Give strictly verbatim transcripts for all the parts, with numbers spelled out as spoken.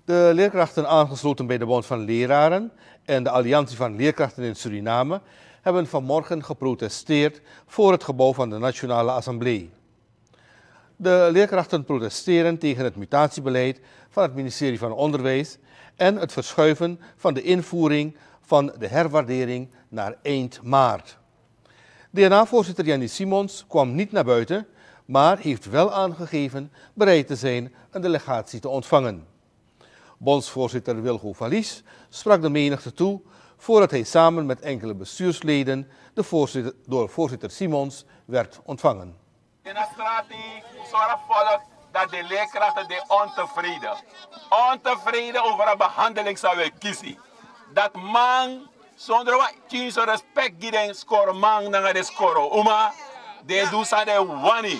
De leerkrachten aangesloten bij de Bond van Leraren en de Alliantie van Leerkrachten in Suriname hebben vanmorgen geprotesteerd voor het gebouw van de Nationale Assemblée. De leerkrachten protesteren tegen het mutatiebeleid van het ministerie van Onderwijs en het verschuiven van de invoering van de herwaardering naar eind maart. D N A-voorzitter Jannie Simons kwam niet naar buiten, maar heeft wel aangegeven bereid te zijn een delegatie te ontvangen. Bondsvoorzitter Wilgo Valies sprak de menigte toe voordat hij samen met enkele bestuursleden de voorzitter, door voorzitter Simons werd ontvangen. In de strategie zorgt volk dat de leerkrachten de ontevreden, ontevreden over de behandeling zouden kiezen. Dat man zonder wat je respect geven score man naar de score, oma de doet ze de wani.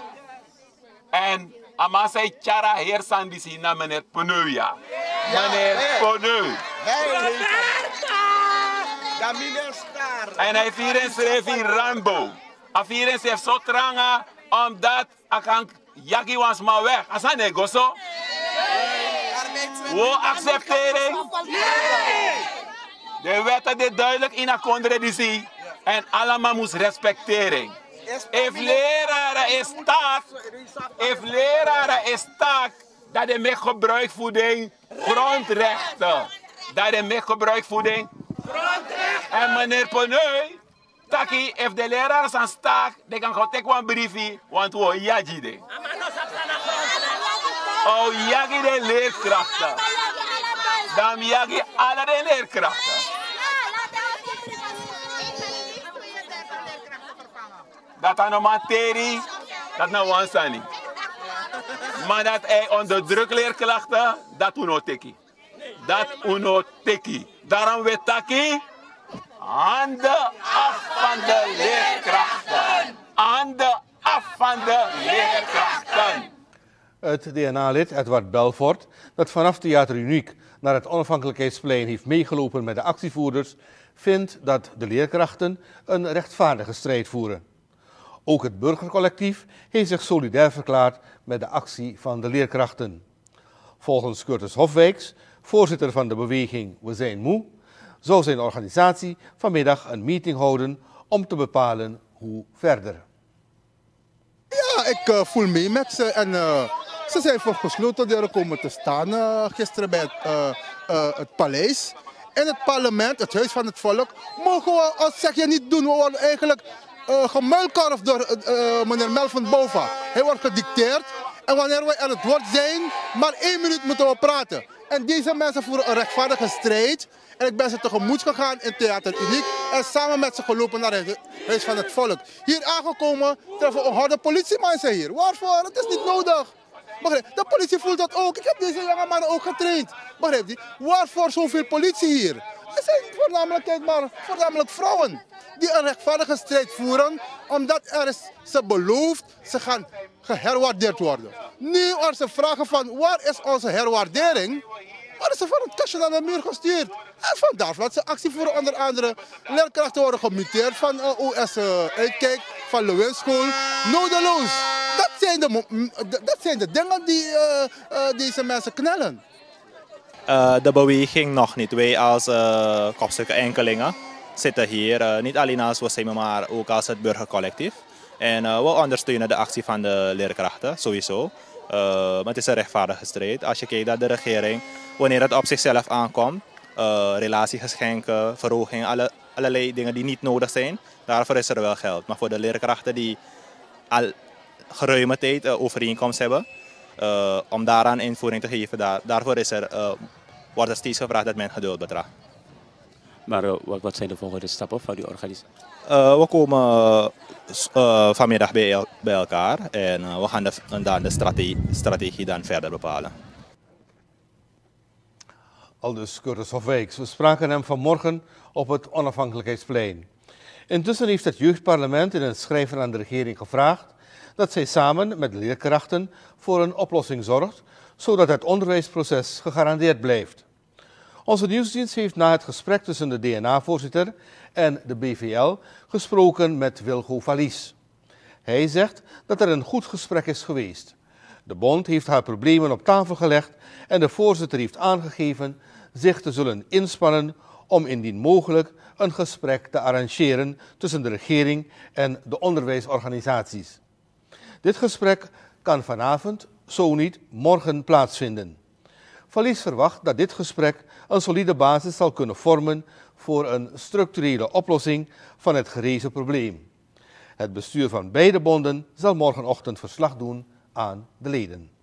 En ama zei Chara heer Sandisi naar meneer Peneuja. Meneer Peneu. En hij vieren schreef in Rambo. Hij vieren schreef zo tranga omdat ik kan Jackie was maar weg. Asan ego zo? Wo accepteren? De wetten dit duidelijk in een contradictie en allemaal moest respecteren. If leraren is taak, if leraren is taak dat de met gebruikvoeding grondrechten, dat de met gebruikvoeding grondrechten. En meneer Peneu, taki, if de leraar zijn taak, dan kan gewoon take een briefje, want we jagen de. Oh, jagen de leerkrachten. Dan jagen alle de leerkrachten. Dat aan een materie, dat nou wansani. Maar dat hij onder druk leerkrachten, dat uno teki. Dat uno teki. Daarom weet taki, handen af van de leerkrachten. Handen af van de leerkrachten. Het D N A-lid Edward Belfort, dat vanaf Theater Uniek naar het Onafhankelijkheidsplein heeft meegelopen met de actievoerders, vindt dat de leerkrachten een rechtvaardige strijd voeren. Ook het burgercollectief heeft zich solidair verklaard met de actie van de leerkrachten. Volgens Curtis Hofwijks, voorzitter van de beweging We Zijn Moe, zou zijn organisatie vanmiddag een meeting houden om te bepalen hoe verder. Ja, ik uh, voel mee met ze en uh, ze zijn voor gesloten deuren komen te staan uh, gisteren bij het, uh, uh, het paleis. In het parlement, het huis van het volk, mogen we, als zeg je niet doen, we worden eigenlijk uh, gemuilkarfd door uh, meneer Melvin Bouva. Hij wordt gedicteerd en wanneer we aan het woord zijn, maar één minuut moeten we praten. En deze mensen voeren een rechtvaardige strijd. En ik ben ze tegemoet gegaan in Theater Uniek en samen met ze gelopen naar het huis van het volk. Hier aangekomen treffen we onharde politiemensen hier. Waarvoor? Het is niet nodig. Begrijp? De politie voelt dat ook. Ik heb deze jonge mannen ook getraind. Begrijp je? Waarvoor zoveel politie hier? Het zijn voornamelijk, kijk maar, voornamelijk vrouwen die een rechtvaardige strijd voeren, omdat er is ze beloofd, ze gaan geherwaardeerd worden. Nu als ze vragen van waar is onze herwaardering, worden ze van het kastje naar de muur gestuurd. En vandaar dat ze actie voeren, onder andere leerkrachten worden gemuteerd van uh, O S uh, Uitkijk, van Lewin School. Nodeloos. Dat zijn de, dat zijn de dingen die uh, uh, deze mensen knellen. Uh, de beweging nog niet. Wij als uh, kopstukken enkelingen zitten hier, uh, niet alleen als we zijn, maar ook als het burgercollectief. En uh, we ondersteunen de actie van de leerkrachten, sowieso. Uh, maar het is een rechtvaardige strijd. Als je kijkt naar de regering, wanneer het op zichzelf aankomt, uh, relatiegeschenken, verhoging, alle, allerlei dingen die niet nodig zijn, daarvoor is er wel geld. Maar voor de leerkrachten die al geruime tijd uh, overeenkomst hebben, uh, om daaraan invoering te geven, daar, daarvoor is er, uh, wordt er steeds gevraagd dat men geduld betracht. Maar uh, wat, wat zijn de volgende stappen van die organisatie? Uh, we komen uh, vanmiddag bij, el bij elkaar en uh, we gaan de, dan de strategie, strategie dan verder bepalen. Aldus Curtis Hofwijks. We spraken hem vanmorgen op het Onafhankelijkheidsplein. Intussen heeft het jeugdparlement in een schrijven aan de regering gevraagd dat zij samen met de leerkrachten voor een oplossing zorgt, zodat het onderwijsproces gegarandeerd blijft. Onze nieuwsdienst heeft na het gesprek tussen de D N A-voorzitter en de B V L gesproken met Wilgo Valies. Hij zegt dat er een goed gesprek is geweest. De bond heeft haar problemen op tafel gelegd en de voorzitter heeft aangegeven zich te zullen inspannen om indien mogelijk een gesprek te arrangeren tussen de regering en de onderwijsorganisaties. Dit gesprek kan vanavond, zo niet morgen plaatsvinden. Valies verwacht dat dit gesprek een solide basis zal kunnen vormen voor een structurele oplossing van het gerezen probleem. Het bestuur van beide bonden zal morgenochtend verslag doen aan de leden.